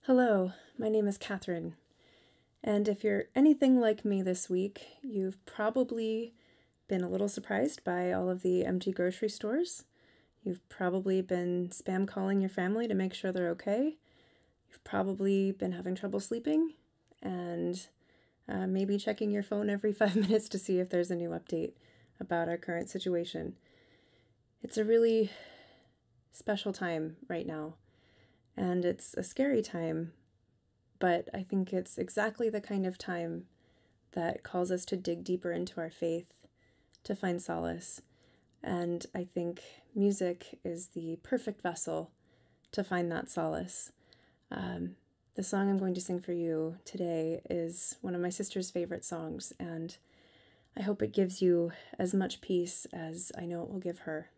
Hello, my name is Catherine, and if you're anything like me this week, you've probably been a little surprised by all of the empty grocery stores. You've probably been spam calling your family to make sure they're okay. You've probably been having trouble sleeping, and maybe checking your phone every 5 minutes to see if there's a new update about our current situation. It's a really special time right now, and it's a scary time, but I think it's exactly the kind of time that calls us to dig deeper into our faith, to find solace. And I think music is the perfect vessel to find that solace. The song I'm going to sing for you today is one of my sister's favorite songs, and I hope it gives you as much peace as I know it will give her.